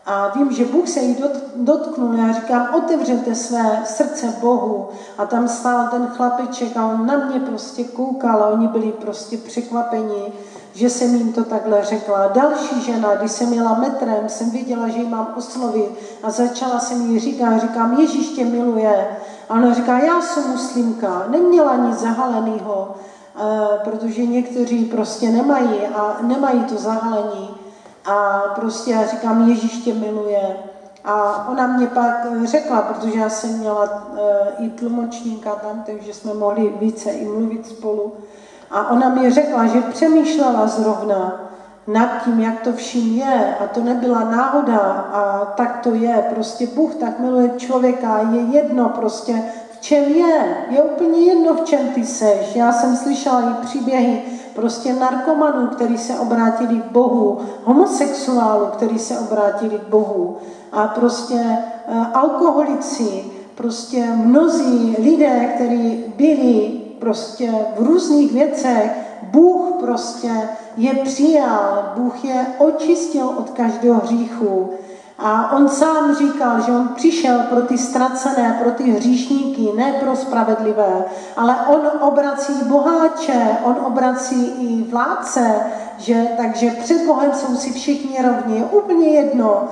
A vím, že Bůh se jí dotknul. Já říkám, otevřete své srdce Bohu. A tam stál ten chlapeček a on na mě prostě koukal a oni byli prostě překvapeni, že jsem jim to takhle řekla. Další žena, když jsem jela metrem, jsem věděla, že ji mám oslovit a začala jsem jí říkám, Ježíš tě miluje. A ona říká, já jsem muslimka, neměla nic zahalenýho, protože někteří prostě nemají to zahalení. A prostě já říkám, Ježíš tě miluje. A ona mě pak řekla, protože já jsem měla i tlumočníka tam, takže jsme mohli více i mluvit spolu. A ona mi řekla, že přemýšlela zrovna nad tím, jak to vším je. A to nebyla náhoda. A tak to je. Prostě Bůh tak miluje člověka. Je jedno prostě, v čem je. Je úplně jedno, v čem ty seš. Já jsem slyšela i příběhy prostě narkomanů, kteří se obrátili k Bohu. Homosexuálů, kteří se obrátili k Bohu. A prostě alkoholici. Prostě mnozí lidé, kteří byli prostě v různých věcech, Bůh prostě je přijal, Bůh je očistil od každého hříchu. A on sám říkal, že on přišel pro ty ztracené, pro ty hříšníky, ne pro spravedlivé, ale on obrací boháče, on obrací i vládce, takže před Bohem jsou si všichni rovni, je úplně jedno.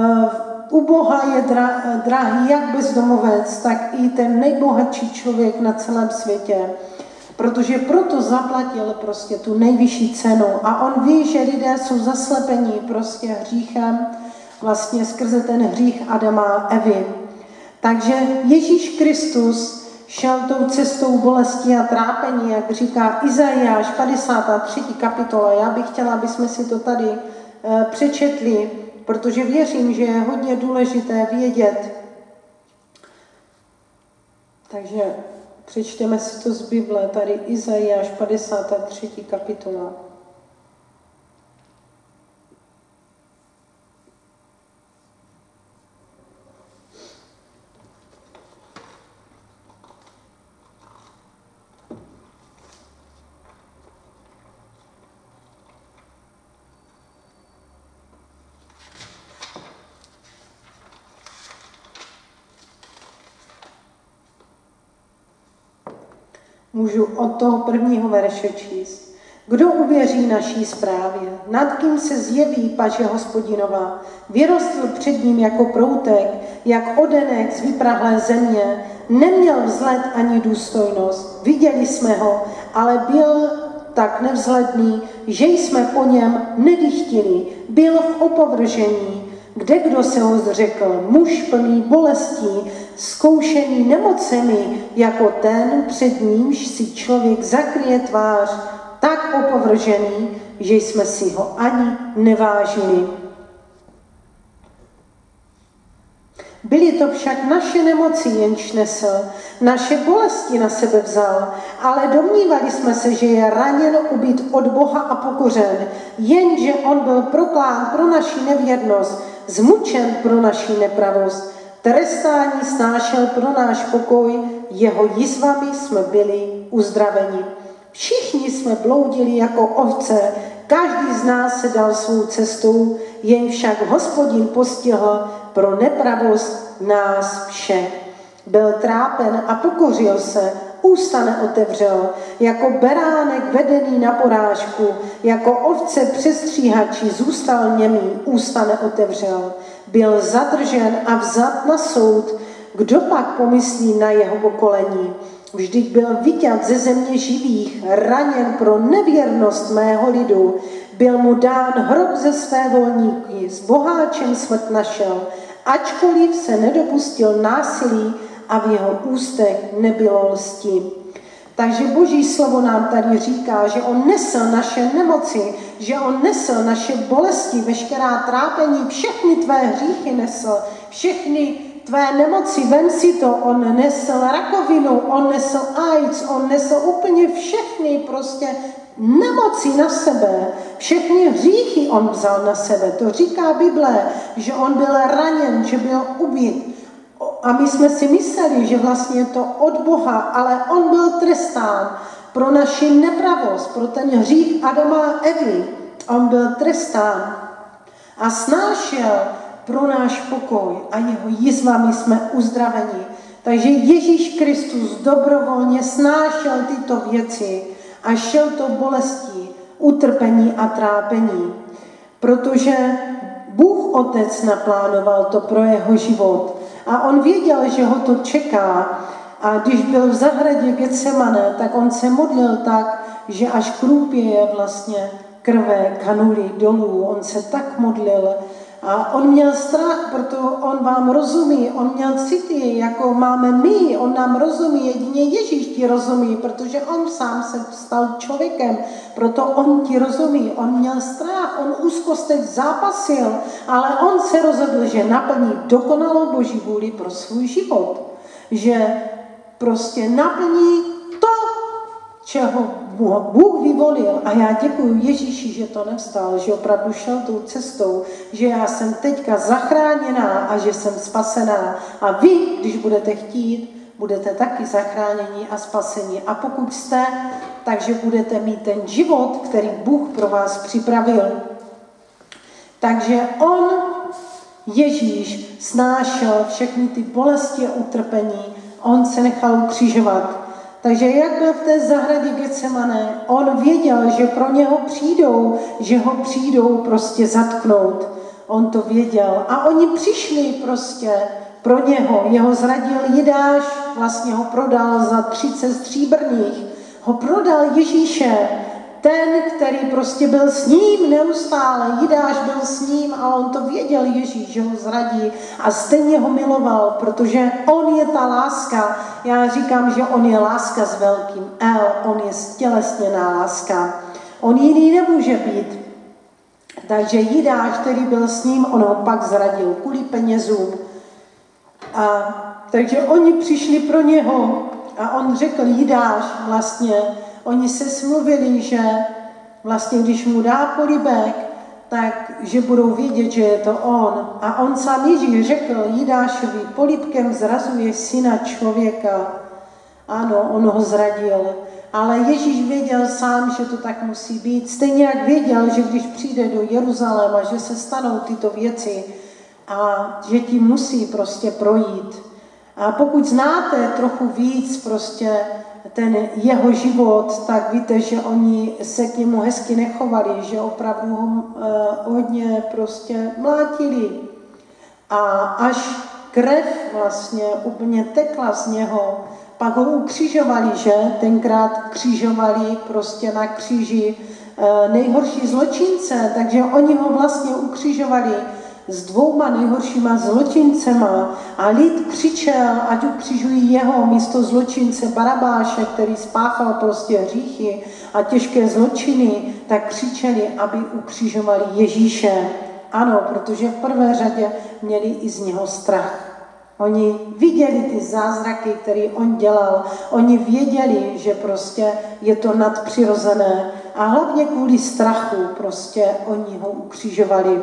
U Boha je drahý jak bezdomovec, tak i ten nejbohatší člověk na celém světě. Protože proto zaplatil prostě tu nejvyšší cenu. A on ví, že lidé jsou zaslepení prostě hříchem, vlastně skrze ten hřích Adama a Evy. Takže Ježíš Kristus šel tou cestou bolesti a trápení, jak říká Izajáš 53. kapitola. Já bych chtěla, aby jsme si to tady přečetli, protože věřím, že je hodně důležité vědět. Takže přečteme si to z Bible, tady Izajáš 53. kapitola. Můžu od toho prvního verše číst. Kdo uvěří naší zprávě? Nad kým se zjeví paže Hospodinova? Vyrostl před ním jako proutek, jak odenek z vyprahlé země. Neměl vzhled ani důstojnost. Viděli jsme ho, ale byl tak nevzhledný, že jsme po něm nedychtili. Byl v opovržení. Kdo se ho zřekl? Muž plný bolestí, zkoušený nemocemi, jako ten, před nímž si člověk zakryje tvář, tak opovržený, že jsme si ho ani nevážili. Byly to však naše nemoci, jenž nesl, naše bolesti na sebe vzal, ale domnívali jsme se, že je raněn, ubit od Boha a pokořen, jenže on byl proklán pro naši nevěrnost, zmučen pro naši nepravost, trestání snášel pro náš pokoj, jeho jizvami jsme byli uzdraveni. Všichni jsme bloudili jako ovce, každý z nás se dal svou cestou, jen však Hospodin postihl pro nepravost nás všech. Byl trápen a pokořil se, ústa neotevřel, jako beránek vedený na porážku, jako ovce přestříhači zůstal němý, ústa neotevřel. Byl zadržen a vzat na soud, kdo pak pomyslí na jeho pokolení. Vždyť byl vyťat ze země živých, raněn pro nevěrnost mého lidu. Byl mu dán hrob ze své volníky, s boháčem smrt našel, ačkoliv se nedopustil násilí a v jeho ústech nebylo lsti. Takže Boží slovo nám tady říká, že on nesl naše nemoci, že on nesl naše bolesti, veškerá trápení, všechny tvé hříchy nesl, všechny tvé nemoci, vem si to, on nesl rakovinu, on nesl AIDS, on nesl úplně všechny prostě nemoci na sebe, všechny hříchy on vzal na sebe. To říká Bible, že on byl raněn, že byl ubit. A my jsme si mysleli, že vlastně je to od Boha, ale on byl trestán pro naši nepravost, pro ten hřích Adama a Evy. On byl trestán a snášel pro náš pokoj a jeho jizvami jsme uzdraveni. Takže Ježíš Kristus dobrovolně snášel tyto věci a šel to bolestí, utrpení a trápení, protože Bůh Otec naplánoval to pro jeho život a on věděl, že ho to čeká. A když byl v zahradě Getsemane, tak on se modlil tak, že až krůpěje vlastně krve kanuly dolů. On se tak modlil a on měl strach, proto on vám rozumí, on měl city, jako máme my, on nám rozumí, jedině Ježíš ti rozumí, protože on sám se stal člověkem, proto on ti rozumí, on měl strach, on úzkostech zápasil, ale on se rozhodl, že naplní dokonalou Boží vůli pro svůj život, že prostě naplní to, čeho Bůh vyvolil. A já děkuji Ježíši, že to nevstal, že opravdu šel tou cestou, že já jsem teďka zachráněná a že jsem spasená. A vy, když budete chtít, budete taky zachráněni a spaseni. A pokud jste, takže budete mít ten život, který Bůh pro vás připravil. Takže on, Ježíš, snášel všechny ty bolesti a utrpení, on se nechal ukřižovat. Takže jak byl v té zahradě Getsemane, on věděl, že pro něho přijdou, že ho přijdou prostě zatknout. On to věděl. A oni přišli prostě pro něho. Jeho zradil Jidáš, vlastně ho prodal za 30 stříbrných. Ho prodal Ježíše, ten, který prostě byl s ním neustále. Jidáš byl s ním a on to věděl, Ježíš, že ho zradí a stejně ho miloval, protože on je ta láska. Já říkám, že on je láska s velkým L, on je stělesněná láska. On jiný nemůže být. Takže Jidáš, který byl s ním, on ho pak zradil kvůli penězům. Takže oni přišli pro něho a on řekl Jidáš vlastně, oni se smluvili, že vlastně, když mu dá polibek, tak, že budou vědět, že je to on. A on sám Ježíš řekl Jidášovi, polibkem zrazuje syna člověka. Ano, on ho zradil. Ale Ježíš věděl sám, že to tak musí být. Stejně jak věděl, že když přijde do Jeruzaléma, že se stanou tyto věci a že tím musí prostě projít. A pokud znáte trochu víc prostě ten jeho život, tak víte, že oni se k němu hezky nechovali, že opravdu ho hodně prostě mlátili. A až krev vlastně úplně tekla z něho, pak ho ukřižovali, že? Tenkrát křižovali prostě na kříži nejhorší zločince, takže oni ho vlastně ukřižovali s 2 nejhoršíma zločincema a lid křičel, ať ukřižují jeho místo zločince Barabáše, který spáchal prostě hříchy a těžké zločiny, tak křičeli, aby ukřižovali Ježíše. Ano, protože v prvé řadě měli i z něho strach. Oni viděli ty zázraky, které on dělal. Oni věděli, že prostě je to nadpřirozené a hlavně kvůli strachu prostě oni ho ukřižovali.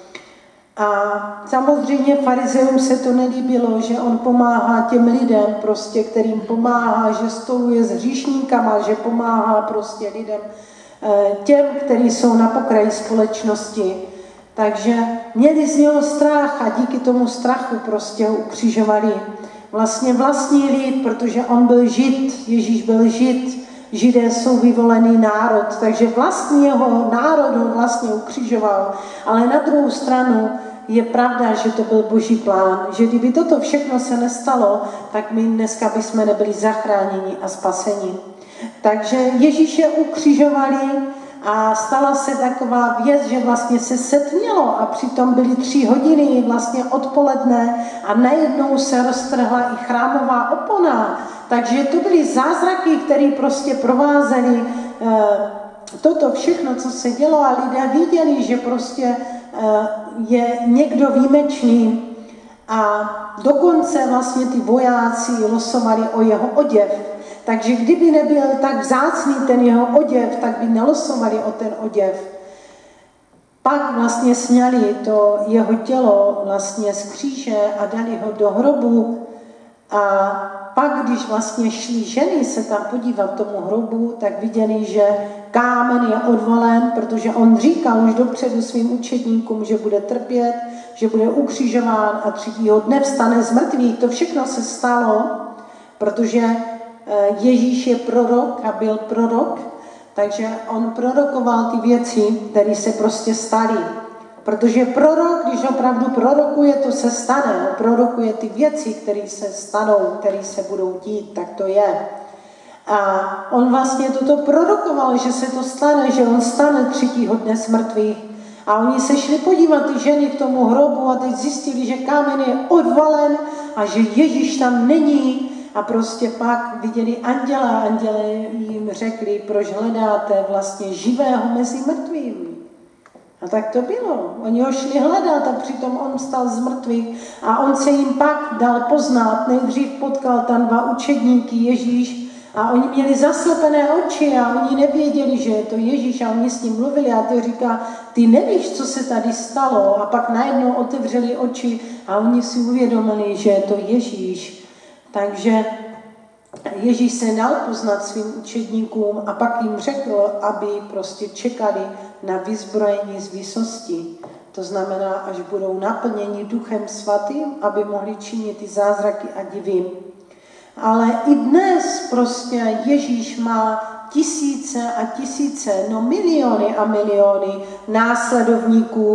A samozřejmě farizeům se to nelíbilo, že on pomáhá těm lidem, prostě, kterým pomáhá, že stoluje s hříšníkama, že pomáhá prostě lidem, těm, kteří jsou na pokraji společnosti. Takže měli z něho strach a díky tomu strachu prostě ho ukřižovali. Vlastně vlastní lid, protože on byl Žid, Ježíš byl Žid, Židé jsou vyvolený národ, takže vlastního národu vlastně ukřižoval. Ale na druhou stranu je pravda, že to byl Boží plán, že kdyby toto všechno se nestalo, tak my dneska bychom nebyli zachráněni a spaseni. Takže Ježíše ukřižovali a stala se taková věc, že vlastně se setmělo a přitom byly 3 hodiny vlastně odpoledne a najednou se roztrhla i chrámová opona. Takže to byly zázraky, které prostě provázely toto všechno, co se dělo a lidé viděli, že prostě je někdo výjimečný a dokonce vlastně ty vojáci losovali o jeho oděv. Takže kdyby nebyl tak vzácný ten jeho oděv, tak by nelosovali o ten oděv. Pak vlastně sňali to jeho tělo vlastně z kříže a dali ho do hrobu A pak, když vlastně šly ženy se tam podívat tomu hrobu, tak viděli, že kámen je odvalen, protože on říkal už dopředu svým učedníkům, že bude trpět, že bude ukřižován a 3. dne vstane z mrtvých. To všechno se stalo, protože Ježíš je prorok a byl prorok, takže on prorokoval ty věci, které se prostě staly. Protože prorok, když opravdu prorokuje, to se stane. On prorokuje ty věci, které se stanou, které se budou dít, tak to je. A on vlastně toto prorokoval, že se to stane, že on stane 3. dne z mrtvých. A oni se šli podívat, ty ženy k tomu hrobu a teď zjistili, že kámen je odvalen a že Ježíš tam není. A prostě pak viděli anděla a anděle jim řekli, proč hledáte vlastně živého mezi mrtvými. A tak to bylo. Oni ho šli hledat a přitom on vstal z mrtvých a on se jim pak dal poznat. Nejdřív potkal tam 2 učedníky Ježíš a oni měli zaslepené oči a oni nevěděli, že je to Ježíš a oni s ním mluvili a to říká, ty nevíš, co se tady stalo. A pak najednou otevřeli oči a oni si uvědomili, že je to Ježíš. Takže Ježíš se dal poznat svým učedníkům a pak jim řekl, aby prostě čekali na vyzbrojení z výsosti. To znamená, až budou naplněni Duchem Svatým, aby mohli činit ty zázraky a divy. Ale i dnes prostě Ježíš má tisíce a tisíce, no miliony a miliony následovníků.